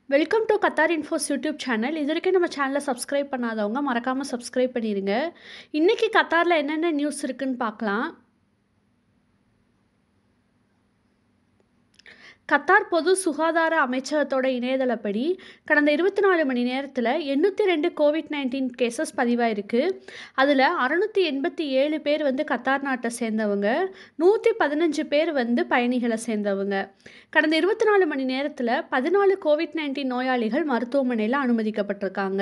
Welcome to Qatar Infos YouTube channel. இது வரைக்கும் நம்ம சேனலை சப்ஸ்கிரைப் பண்ணாதவங்க மறக்காமல் சப்ஸ்கிரைப் பண்ணிடுங்க. இன்றைக்கி கத்தாரில் என்னென்ன நியூஸ் இருக்குன்னு பார்க்கலாம். கத்தார் பொது சுகாதார அமைச்சகத்தோட இணையதளப்படி கடந்த 24 மணி நேரத்தில் 802 கோவிட்-19 கேசஸ் பதிவாயிருக்கு. அதில் 687 பேர் கத்தார் நாட்டை சேர்ந்தவங்க, 115 பேர் பயணிகளை சேர்ந்தவங்க. கடந்த 24 மணி நேரத்தில் 14 கோவிட்-19 நோயாளிகள் மருத்துவமனையில் அனுமதிக்கப்பட்டிருக்காங்க.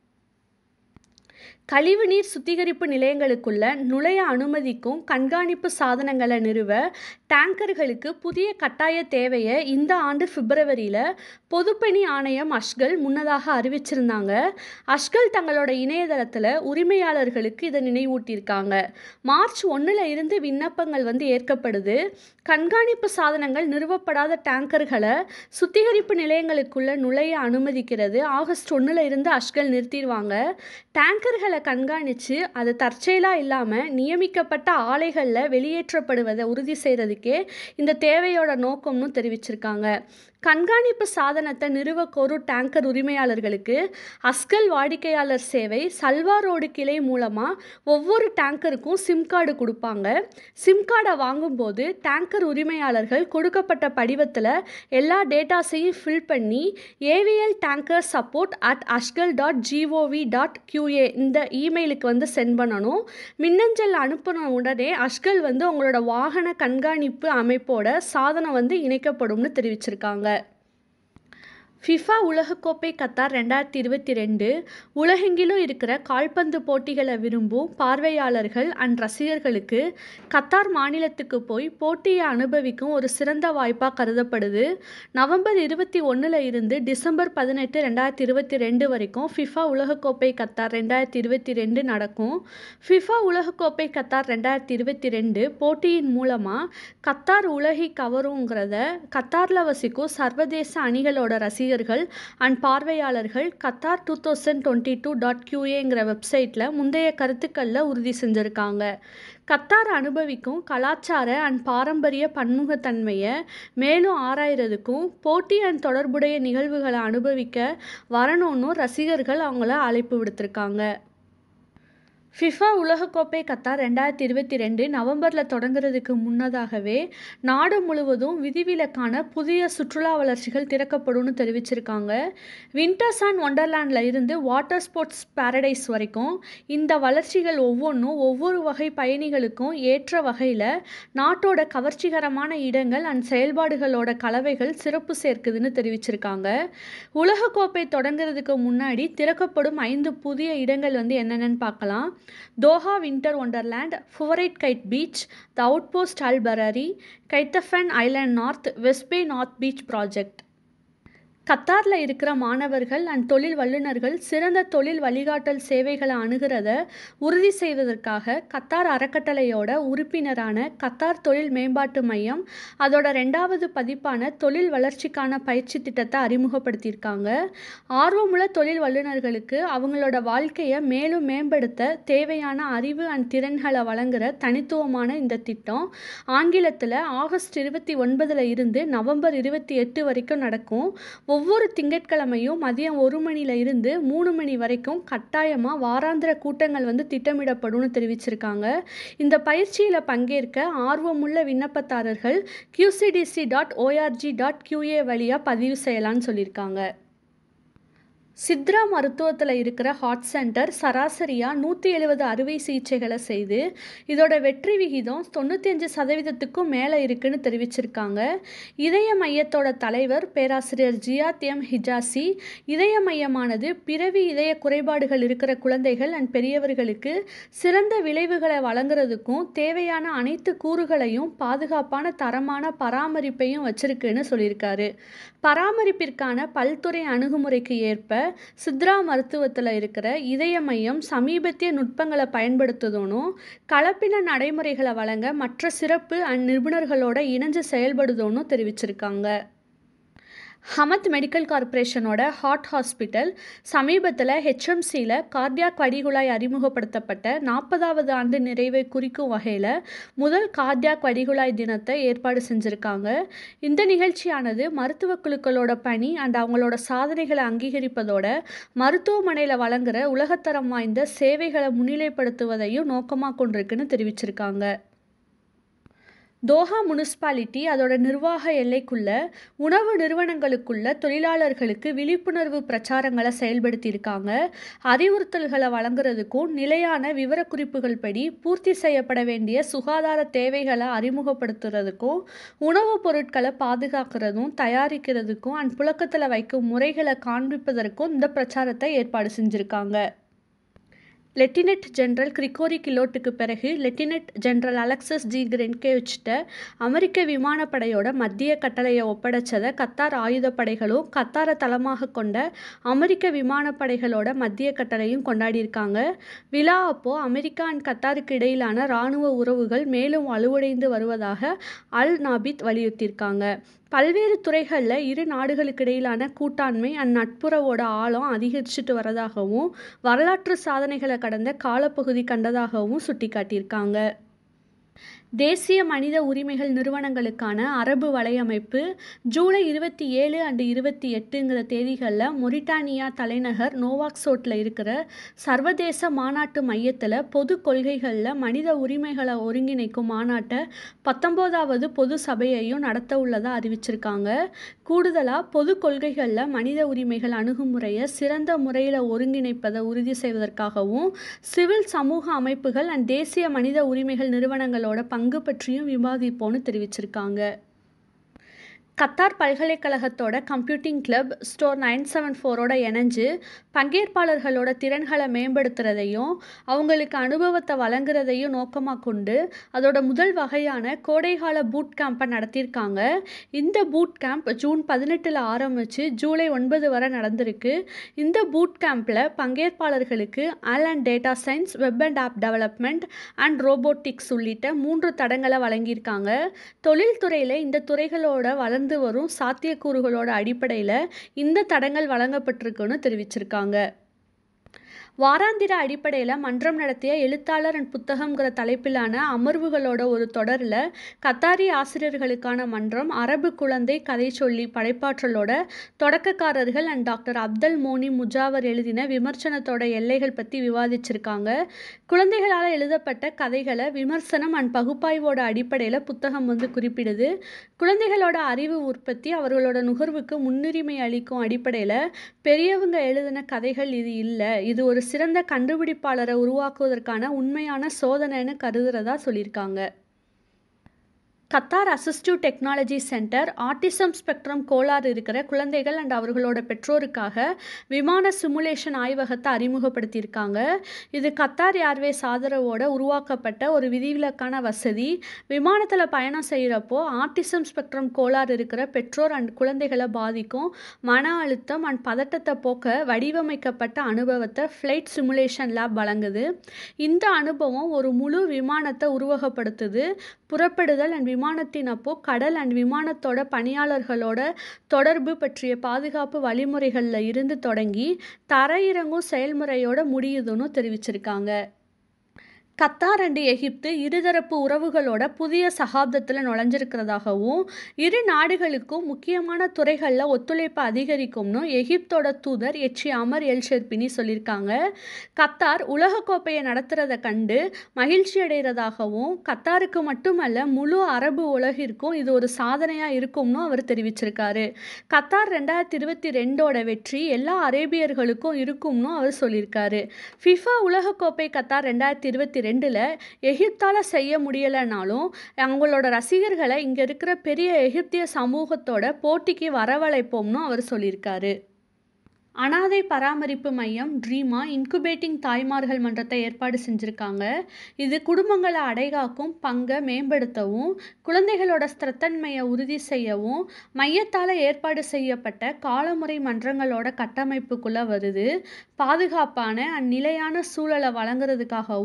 கழிவுநீர் சுத்திகரிப்பு நிலையங்களுக்குள்ள நுழைய அனுமதிக்கும் கண்காணிப்பு சாதனங்களை நிறுவ டேங்கர்களுக்கு புதிய கட்டாய தேவையை இந்த ஆண்டு பிப்ரவரியில் பொதுப்பணி ஆணையம் அஷ்கல் முன்னதாக அறிவிச்சிருந்தாங்க. அஷ்கல் தங்களோட இணையதளத்தில் உரிமையாளர்களுக்கு இதை நினைவூட்டியிருக்காங்க. மார்ச் 1 இருந்து விண்ணப்பங்கள் ஏற்கப்படுது. கண்காணிப்பு சாதனங்கள் நிறுவப்படாத டேங்கர்களை சுத்திகரிப்பு நிலையங்களுக்குள்ள நுழைய அனுமதிக்கிறது ஆகஸ்ட் 1 இருந்து அஷ்கல் நிறுத்திடுவாங்க. டேங்கர்களை கண்காணித்து அது தற்செயலாக இல்லாமல் நியமிக்கப்பட்ட ஆலைகளில் வெளியேற்றப்படுவதை உறுதி செய்கிறதுக்கே இந்த தேவையோட நோக்கம்னு தெரிவிச்சிருக்காங்க. கண்காணிப்பு சாதனத்தை நிறுவ கோரும் டேங்கர் உரிமையாளர்களுக்கு அஸ்கல் வாடிக்கையாளர் சேவை சல்வா ரோடு கிளை மூலமாக ஒவ்வொரு டேங்கருக்கும் சிம் கார்டு கொடுப்பாங்க. சிம் கார்டை வாங்கும்போது டேங்கர் உரிமையாளர்கள் கொடுக்கப்பட்ட படிவத்தில் எல்லா டேட்டாஸையும் ஃபில் பண்ணி ஏவிஎல் டேங்கர் சப்போர்ட் @ashgal.gov.qa இந்த இமெயிலுக்கு சென்ட் பண்ணணும். மின்னஞ்சல் அனுப்பின உடனே அஷ்கல் உங்களோட வாகன கண்காணிப்பு அமைப்போட சாதனம் இணைக்கப்படும்னு தெரிவிச்சிருக்காங்க. ஃபிஃபா உலகக்கோப்பை கத்தார் 2022 உலகெங்கிலும் இருக்கிற கால்பந்து போட்டிகளை விரும்பும் பார்வையாளர்கள் அண்ட் ரசிகர்களுக்கு கத்தார் மாநிலத்துக்கு போய் போட்டியை அனுபவிக்கும் ஒரு சிறந்த வாய்ப்பாக கருதப்படுது. நவம்பர் 21 இருந்து டிசம்பர் 18, 2022 வரைக்கும் ஃபிஃபா உலகக்கோப்பை கத்தார் 2022 நடக்கும். ஃபிஃபா உலகக்கோப்பை கத்தார் 2022 போட்டியின் மூலமாக கத்தார் உலகை கவருங்கிறத கத்தாரில் வசிக்கும் சர்வதேச அணிகளோட ரசிகர்கள் அண்ட் பார்வையாளர்கள் Qatar 2022.qa வெப்சைட்டில் முந்தைய கருத்துக்களில் உறுதி செஞ்சுருக்காங்க. கத்தார் அனுபவிக்கும் கலாச்சார அண்ட் பாரம்பரிய பன்முகத்தன்மையை மேலும் ஆராயறதுக்கும் போட்டி அண்ட் தொடர்புடைய நிகழ்வுகளை அனுபவிக்க வரணும்னு ரசிகர்கள் அவங்கள அழைப்பு விடுத்திருக்காங்க. ஃபிஃபா உலகக்கோப்பை கத்தார் 2022 நவம்பரில் தொடங்குறதுக்கு முன்னதாகவே நாடு முழுவதும் விதிவிலக்கான புதிய சுற்றுலா வளர்ச்சிகள் திறக்கப்படும்னு தெரிவிச்சிருக்காங்க. விண்டர்ஸ் அண்ட் ஒண்டர்லேண்டில் இருந்து வாட்டர் ஸ்போர்ட்ஸ் பாரடைஸ் வரைக்கும் இந்த வளர்ச்சிகள் ஒவ்வொன்றும் ஒவ்வொரு வகை பயணிகளுக்கும் ஏற்ற வகையில் நாட்டோட கவர்ச்சிகரமான இடங்கள் அண்ட் செயல்பாடுகளோட கலவைகள் சிறப்பு சேர்க்குதுன்னு தெரிவிச்சிருக்காங்க. உலகக்கோப்பை தொடங்குறதுக்கு முன்னாடி திறக்கப்படும் 5 புதிய இடங்கள் என்னென்னு பார்க்கலாம். Doha winter wonderland, Fuwairit kite beach, the outpost Al Barari, Qetaifan island north, west bay north beach project. கத்தாரில் இருக்கிற மாணவர்கள் அண்ட் தொழில் வல்லுநர்கள் சிறந்த தொழில் வழிகாட்டல் சேவைகளை அணுகிறத உறுதி செய்வதற்காக கத்தார் அறக்கட்டளையோட உறுப்பினரான கத்தார் தொழில் மேம்பாட்டு மையம் அதோட 2வது பதிப்பான தொழில் வளர்ச்சிக்கான பயிற்சி திட்டத்தை அறிமுகப்படுத்தியிருக்காங்க. ஆர்வமுள்ள தொழில் வல்லுநர்களுக்கு அவங்களோட வாழ்க்கையை மேலும் மேம்படுத்த தேவையான அறிவு அண்ட் திறன்களை வழங்குகிற தனித்துவமான இந்த திட்டம் ஆங்கிலத்தில் ஆகஸ்ட் 29 இருந்து நவம்பர் 28 வரைக்கும் நடக்கும். ஒவ்வொரு திங்கட்கிழமையும் மதியம் 1 மணில இருந்து 3 மணி வரைக்கும் கட்டாயமாக வாராந்திர கூட்டங்கள் திட்டமிடப்படும்னு தெரிவிச்சிருக்காங்க. இந்த பயிற்சியில் பங்கேற்க ஆர்வமுள்ள விண்ணப்பதாரர்கள் qcdc.org.qa வழியாக பதிவு செய்யலான்னு சொல்லியிருக்காங்க. சித்ரா மருத்துவத்தில் இருக்கிற ஹார்ட் சென்டர் சராசரியாக 170 அறுவை சிகிச்சைகளை செய்து இதோட வெற்றி விகிதம் 95% மேலே இருக்குன்னு தெரிவிச்சிருக்காங்க. இதய மையத்தோட தலைவர் பேராசிரியர் ஜியாத் எம் ஹிஜாசி இதய மையமானது பிறவி இதய குறைபாடுகள் இருக்கிற குழந்தைகள் அண்ட் பெரியவர்களுக்கு சிறந்த விளைவுகளை வழங்குறதுக்கும் தேவையான அனைத்து கூறுகளையும் பாதுகாப்பான தரமான பராமரிப்பையும் வச்சிருக்குன்னு சொல்லியிருக்காரு. பராமரிப்பிற்கான பல்துறை அணுகுமுறைக்கு ஏற்ப சித்ரா மருத்துவத்தில் இருக்கிற இதய மையம் சமீபத்திய நுட்பங்களை பயன்படுத்துதோனும் கலப்பின நடைமுறைகளை வழங்க மற்ற சிறப்பு அண்ட் நிபுணர்களோட இணைஞ்சு செயல்படுதோன்னு தெரிவிச்சிருக்காங்க. ஹமத் மெடிக்கல் கார்ப்பரேஷனோட ஹார்ட் ஹாஸ்பிட்டல் சமீபத்தில் ஹெச்எம்சியில் கார்டியாக் வடிகுழாய் அறிமுகப்படுத்தப்பட்ட 40வது ஆண்டு நிறைவை குறிக்கும் வகையில் முதல் கார்டியாக் வடிகுழாய் தினத்தை ஏற்பாடு செஞ்சுருக்காங்க. இந்த நிகழ்ச்சியானது மருத்துவ குழுக்களோட பணி அண்ட் அவங்களோட சாதனைகளை அங்கீகரிப்பதோட மருத்துவமனையில் வழங்குகிற உலகத்தரம் வாய்ந்த சேவைகளை முன்னிலைப்படுத்துவதையும் நோக்கமாக கொண்டிருக்குன்னு தெரிவிச்சிருக்காங்க. தோஹா முனிசிபாலிட்டி அதோட நிர்வாக எல்லைக்குள்ள உணவு நிறுவனங்களுக்குள்ள தொழிலாளர்களுக்கு விழிப்புணர்வு பிரச்சாரங்களை செயல்படுத்தியிருக்காங்க. அறிவுறுத்தல்களை வழங்குறதுக்கும் நிலையான விவரக்குறிப்புகள் படி பூர்த்தி செய்யப்பட வேண்டிய சுகாதார தேவைகளை அறிமுகப்படுத்துறதுக்கும் உணவுப் பொருட்களை பாதுகாக்கிறதும் தயாரிக்கிறதுக்கும் அண்ட் புழக்கத்தில் வைக்கும் முறைகளை காண்பிப்பதற்கும் இந்த பிரச்சாரத்தை ஏற்பாடு செஞ்சுருக்காங்க. லெப்டினன்ட் ஜெனரல் கிரிகோரி கிலோட்டுக்கு பிறகு லெப்டினன்ட் ஜெனரல் அலெக்சஸ் ஜி கிரென்கேவிச்சிட்ட அமெரிக்க விமானப்படையோட மத்திய கட்டளையை ஒப்படைச்சதை கத்தார் ஆயுதப்படைகளும் கத்தாரை தளமாக கொண்ட அமெரிக்க விமானப்படைகளோட மத்திய கட்டளையும் கொண்டாடியிருக்காங்க. விழா அப்போ அமெரிக்கா அண்ட் கத்தாருக்கு இடையிலான இராணுவ உறவுகள் மேலும் வலுவடைந்து வருவதாக அல் நாபித் வலியுறுத்தியிருக்காங்க. பல்வேறு துறைகளில் இரு நாடுகளுக்கு இடையிலான கூட்டாண்மை நட்புறவோட ஆழம் அதிகரிச்சுட்டு வரதாகவும் வரலாற்று சாதனைகளை கடந்த காலப்பகுதி கண்டதாகவும் சுட்டிக்காட்டியிருக்காங்க. தேசிய மனித உரிமைகள் நிறுவனங்களுக்கான அரபு வலையமைப்பு ஜூலை 27 அண்ட் 28ங்கிற தேதிகளில் மொரிட்டானியா தலைநகர் நோவாக்சோட்டில் இருக்கிற சர்வதேச மாநாட்டு மையத்தில் பொது கொள்கைகளில் மனித உரிமைகளை ஒருங்கிணைக்கும் மாநாட்டை 19வது பொது சபையையும் நடத்த உள்ளதாக அறிவிச்சிருக்காங்க. கூடுதலாக பொது கொள்கைகளில் மனித உரிமைகள் அணுகுமுறையை சிறந்த முறையில் ஒருங்கிணைப்பதை உறுதி செய்வதற்காகவும் சிவில் சமூக அமைப்புகள் அண்ட் தேசிய மனித உரிமைகள் நிறுவனங்களோட பங்கு பற்றியும் விவாதிப்போன்னு தெரிவிச்சிருக்காங்க. கத்தார் பல்கலைக்கழகத்தோட கம்ப்யூட்டிங் கிளப் ஸ்டோர் 974ஓட இணைஞ்சு பங்கேற்பாளர்களோட திறன்களை மேம்படுத்துறதையும் அவங்களுக்கு அனுபவத்தை வழங்குறதையும் நோக்கமாக கொண்டு அதோட முதல் வகையான கோடைகால பூட் கேம்பை நடத்தியிருக்காங்க. இந்த பூட் கேம்ப் ஜூன் 18 ஆரம்பித்து ஜூலை 9 வரை நடந்திருக்கு. இந்த பூட் கேம்பில் பங்கேற்பாளர்களுக்கு and data science, web and app development and robotics உள்ளிட்ட 3 தடங்களை வழங்கியிருக்காங்க. தொழில்துறையில் இந்த துறைகளோட வளர்ந்து வரும் சாத்தியக்கூறுகளோட அடிப்படையில் இந்த தடங்கள் வழங்கப்பட்டிருக்குன்னு தெரிவிச்சிருக்காங்க. வாராந்திர அடிப்படையில் மன்றம் நடத்திய எழுத்தாளர் அண்ட் புத்தகம்ங்கிற தலைப்பிலான அமர்வுகளோட ஒரு தொடரில் கத்தாரி ஆசிரியர்களுக்கான மன்றம் அரபு குழந்தை கதை சொல்லி படைப்பாற்றலோட தொடக்கக்காரர்கள் and doctor Abdel Moni Mujawar எழுதின விமர்சனத்தோட எல்லைகள் பற்றி விவாதிச்சிருக்காங்க. குழந்தைகளால் எழுதப்பட்ட கதைகளை விமர்சனம் அண்ட் பகுப்பாய்வோட அடிப்படையில் புத்தகம் குறிப்பிடுது. குழந்தைகளோட அறிவு உற்பத்தி அவர்களோட நுகர்வுக்கு முன்னுரிமை அளிக்கும் அடிப்படையில் பெரியவங்க எழுதின கதைகள் இது இல்லை, இது ஒரு சிறந்த கண்டுபிடிப்பாளரை உருவாக்குவதற்கான உண்மையான சோதனைன்னு கருதுறதா சொல்லியிருக்காங்க. Qatar assistive technology centre autism spectrum கோளாறு இருக்கிற குழந்தைகள் அண்ட் அவர்களோட பெற்றோருக்காக விமான சிமுலேஷன் ஆய்வகத்தை அறிமுகப்படுத்தியிருக்காங்க. இது கத்தார் ஏர்வேஸ் ஆதரவோட உருவாக்கப்பட்ட ஒரு விதிவிலக்கான வசதி. விமானத்தில் பயணம் செய்கிறப்போ ஆட்டிசம் ஸ்பெக்ட்ரம் கோளாறு இருக்கிற பெற்றோர் அண்ட் குழந்தைகளை பாதிக்கும் மன அழுத்தம் அண்ட் பதட்டத்தை போக்க வடிவமைக்கப்பட்ட அனுபவத்தை ஃப்ளைட் சிமுலேஷன் லேப் வழங்குது. இந்த அனுபவம் ஒரு முழு விமானத்தை உருவகப்படுத்துது. புறப்படுதல் அண்ட் விமானத்தின் அப்போ கடல் அண்ட் விமானத்தோட பணியாளர்களோட தொடர்பு பற்றிய பாதுகாப்பு வழிமுறைகளில் இருந்து தொடங்கி தரையிறங்கும் செயல்முறையோட முடியுதுன்னு தெரிவிச்சிருக்காங்க. கத்தார் அண்ட் எகிப்து இருதரப்பு உறவுகளோட புதிய சகாப்தத்தில் நுழைஞ்சிருக்கிறதாகவும் இரு நாடுகளுக்கும் முக்கியமான துறைகளில் ஒத்துழைப்பு அதிகரிக்கும்னு எகிப்தோட தூதர் எச்சி அமர் எல் ஷெர்பினி சொல்லியிருக்காங்க. கத்தார் உலகக்கோப்பையை நடத்துறதை கண்டு மகிழ்ச்சி அடைகிறதாகவும் கத்தாருக்கு மட்டுமல்ல முழு அரபு உலகிற்கும் இது ஒரு சாதனையாக இருக்கும்னு அவர் தெரிவிச்சிருக்காரு. கத்தார் 2022ஓட வெற்றி எல்லா அரேபியர்களுக்கும் இருக்கும்னு அவர் சொல்லியிருக்காரு. ஃபிஃபா உலகக்கோப்பை கத்தார் 2022 எகிப்தால செய்ய முடியலைனாலும் அவங்களோட ரசிகர்களை இங்கே இருக்கிற பெரிய எகிப்திய சமூகத்தோட போட்டிக்கு வரவழைப்போம்னு அவர் சொல்லியிருக்காரு. அனாதை பராமரிப்பு மையம் ட்ரீமா இன்குபேட்டிங் தாய்மார்கள் மன்றத்தை ஏற்பாடு செஞ்சுருக்காங்க. இது குடும்பங்களை அடைகாக்கும் பங்கை மேம்படுத்தவும் குழந்தைகளோட ஸ்திரத்தன்மையை உறுதி செய்யவும் மையத்தால் ஏற்பாடு செய்யப்பட்ட காலமுறை மன்றங்களோட கட்டமைப்புக்குள்ளே வருது. பாதுகாப்பான நிலையான சூழலை வழங்குறதுக்காகவும்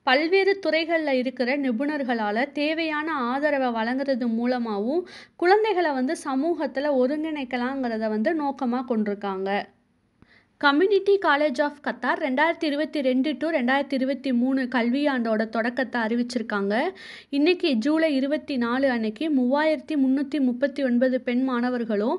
பல்வேறு துறைகளில் இருக்கிற நிபுணர்களால் தேவையான ஆதரவை வழங்குறது மூலமாகவும் குழந்தைகளை வந்து சமூகத்தில் ஒருங்கிணைக்கலாங்கிறத வந்து நோக்கமாக கொண்டிருக்காங்க. Community college of Qatar 2022 to 2023 கல்வியாண்டோட தொடக்கத்தை அறிவிச்சிருக்காங்க. இன்றைக்கி ஜூலை 24 அன்னைக்கு 3339 பெண் மாணவர்களும்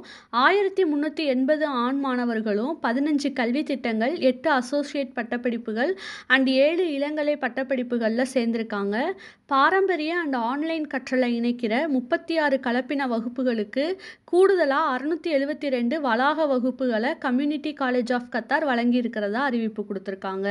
1380 ஆண் மாணவர்களும் 15 கல்வி திட்டங்கள் 8 அசோசியேட் பட்டப்படிப்புகள் அண்ட் 7 இளங்கலை பட்டப்படிப்புகளில் சேர்ந்திருக்காங்க. பாரம்பரிய அண்ட் ஆன்லைன் கற்றலை இணைக்கிற 36 கலப்பின வகுப்புகளுக்கு கூடுதலாக 672 வளாக வகுப்புகளை கம்யூனிட்டி காலேஜ் ஆஃப் கத்தார் வழங்கி இருக்கிறதா அறிவிப்பு கொடுத்துருக்காங்க.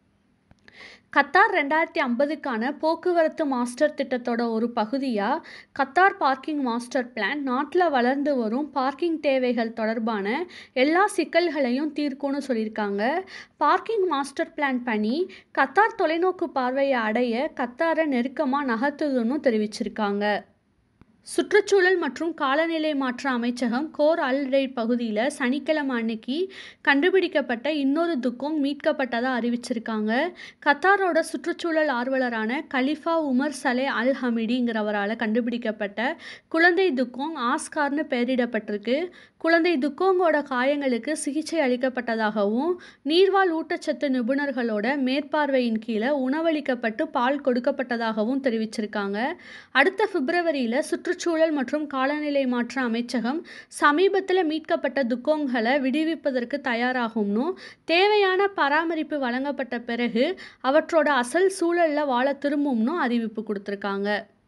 கத்தார் 2050க்கான போக்குவரத்து மாஸ்டர் திட்டத்தோட ஒரு பகுதியாக கத்தார் பார்க்கிங் மாஸ்டர் பிளான் நாட்டில் வளர்ந்து வரும் பார்க்கிங் தேவைகள் தொடர்பான எல்லா சிக்கல்களையும் தீர்க்கும்னு சொல்லியிருக்காங்க. பார்க்கிங் மாஸ்டர் பிளான் பணி கத்தார் தொலைநோக்கு பார்வையை அடைய கத்தாரை நெருக்கமாக நகர்த்துதுன்னு தெரிவிச்சிருக்காங்க. சுற்றுச்சூழல் மற்றும் காலநிலை மாற்ற அமைச்சகம் கோர் அல் ரெய்ட் பகுதியில் சனிக்கிழமை அன்னைக்கு கண்டுபிடிக்கப்பட்ட இன்னொரு துக்கோங் மீட்கப்பட்டதாக அறிவிச்சிருக்காங்க. கத்தாரோட சுற்றுச்சூழல் ஆர்வலரான கலிஃபா உமர் சலே அல் ஹமிடிங்கிறவரால் கண்டுபிடிக்கப்பட்ட குழந்தை துக்கோங் ஆஸ்கார்னு பெயரிடப்பட்டிருக்கு. குழந்தை துக்கோங்கோட காயங்களுக்கு சிகிச்சை அளிக்கப்பட்டதாகவும் நீர்வாழ் ஊட்டச்சத்து நிபுணர்களோட மேற்பார்வையின் கீழே உணவளிக்கப்பட்டு பால் கொடுக்கப்பட்டதாகவும் தெரிவிச்சிருக்காங்க. அடுத்த பிப்ரவரியில் சுற்றுச்சூழல் மற்றும் காலநிலை மாற்ற அமைச்சகம் சமீபத்தில் மீட்கப்பட்ட துக்கோங்களை விடுவிப்பதற்கு தயாராகும்னு தேவையான பராமரிப்பு வழங்கப்பட்ட பிறகு அவற்றோட அசல் சூழலில் வாழ திரும்பும்னு அறிவிப்பு கொடுத்துருக்காங்க.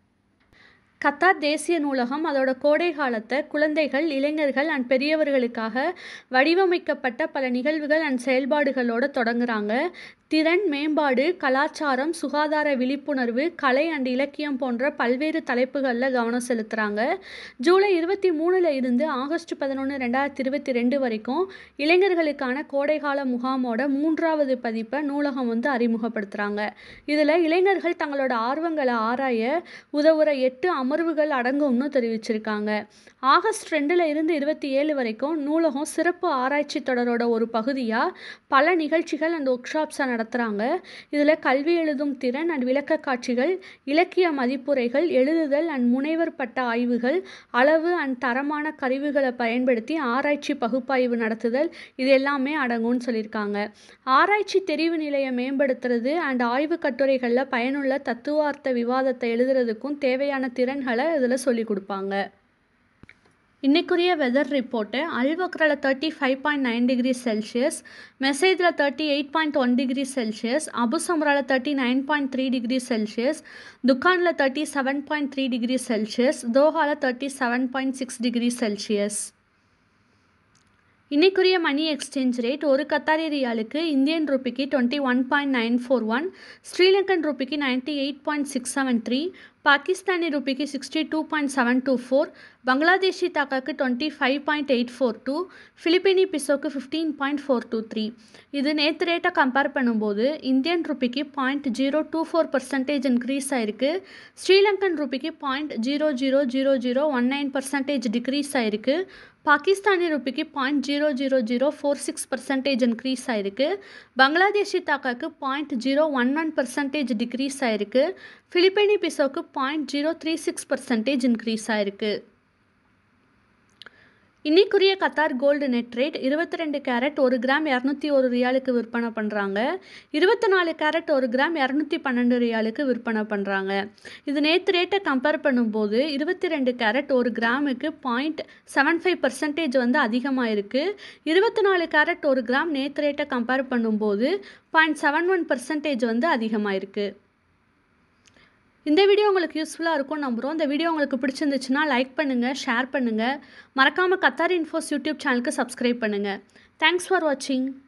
கத்தார் தேசிய நூலகம் அதோட கோடை காலத்தை குழந்தைகள், இளைஞர்கள் அண்ட் பெரியவர்களுக்காக வடிவமைக்கப்பட்ட பல நிகழ்வுகள் அண்ட் செயல்பாடுகளோடு தொடங்குறாங்க. திறன் மேம்பாடு, கலாச்சாரம், சுகாதார விழிப்புணர்வு, கலை அண்ட் இலக்கியம் போன்ற பல்வேறு தலைப்புகளில் கவனம் செலுத்துகிறாங்க. ஜூலை 23 இருந்து ஆகஸ்ட் 11, 2022 வரைக்கும் இளைஞர்களுக்கான கோடைகால முகாமோட 3வது பதிப்பை நூலகம் வந்து அறிமுகப்படுத்துகிறாங்க. இதில் இளைஞர்கள் தங்களோட ஆர்வங்களை ஆராய உதவுற 8 அமர்வுகள் அடங்கும்னு தெரிவிச்சிருக்காங்க. ஆகஸ்ட் 2 இருந்து 27 வரைக்கும் நூலகம் சிறப்பு ஆராய்ச்சி தொடரோட ஒரு பகுதியாக பல நிகழ்ச்சிகள் அண்ட் ஒர்க் ஷாப்ஸை நடத்துகிறாங்க. இதில் கல்வி எழுதும் திறன் அண்ட் விளக்க காட்சிகள், இலக்கிய மதிப்புரைகள், எழுதுதல் அண்ட் முனைவர் பட்ட ஆய்வுகள், அளவு அண்ட் தரமான கருவிகளை பயன்படுத்தி ஆராய்ச்சி பகுப்பாய்வு நடத்துதல், இது எல்லாமே அடங்கும்னு சொல்லியிருக்காங்க. ஆராய்ச்சி தெரிவு நிலையை மேம்படுத்துறது அண்ட் ஆய்வு கட்டுரைகளில் பயனுள்ள தத்துவார்த்த விவாதத்தை எழுதுறதுக்கும் தேவையான திறன்களை இதில் சொல்லிக் கொடுப்பாங்க. இன்னைக்குரிய வெதர் ரிப்போர்ட்டு அல்வக்ரில் 35.9 டிகிரி செல்சியஸ், மெசைதில் 38.1 டிகிரி செல்சியஸ், அபுசம்ராவில் 39.3 டிகிரி செல்சியஸ், துக்கானில் 37.3 டிகிரி செல்சியஸ், தோஹாவில் 37.6 டிகிரி செல்சியஸ். இன்னைக்குரிய மணி எக்ஸ்சேஞ்ச் ரேட் ஒரு கத்தாரி ரியாலுக்கு இந்தியன் ரூபிக்கு 21.941, ஸ்ரீலங்கன் ரூபிக்கு 98.673, பாகிஸ்தானி ரூபிக்கு 62.724, பங்களாதேஷி தாக்காக்கு 25.842, பிலிப்பைனி பிசோக்கு 15.423. இது நேற்று ரேட்டை கம்பேர் பண்ணும்போது இந்தியன் ரூபிக்கு 0.024% இன்க்ரீஸ் ஆயிருக்கு, ஸ்ரீலங்கன் ரூபிக்கு 0.000019% டிக்ரீஸ் ஆயிருக்கு, பாகிஸ்தானி ரூபிக்கு 0.00046% இன்க்ரீஸ் ஆயிருக்கு, பங்களாதேஷி தாக்காக்கு 0.011% டிக்ரீஸ் ஆயிருக்கு, பிலிப்பைனி பிசோக்கு 0.036% இன்க்ரீஸ் ஆயிருக்கு. இன்னைக்குரிய Qatar gold net rate 22 carat 1 gram 201 ரியாலுக்கு விற்பனை பண்ணுறாங்க. 24 கேரட் 1 கிராம் 212 ரியாலுக்கு விற்பனை பண்ணுறாங்க. இது நேற்று ரேட்டை கம்பேர் பண்ணும்போது 22 கேரட் 1 கிராமுக்கு 0.75% வந்து அதிகமாக இருக்குது. 24 கேரட் 1 கிராம் நேற்று ரேட்டை கம்பேர் பண்ணும்போது 0.71% வந்து அதிகமாக இருக்குது. இந்த வீடியோ உங்களுக்கு யூஸ்ஃபுல்லாக இருக்கும்னு நம்புகிறோம். இந்த வீடியோ உங்களுக்கு பிடிச்சிருந்துச்சுன்னா லைக் பண்ணுங்கள், ஷேர் பண்ணுங்கள், மறக்காமல் கத்தார் இன்ஃபோஸ் யூடியூப் சேனலுக்கு சப்ஸ்கிரைப் பண்ணுங்கள். தேங்க்ஸ் ஃபார் வாட்சிங்.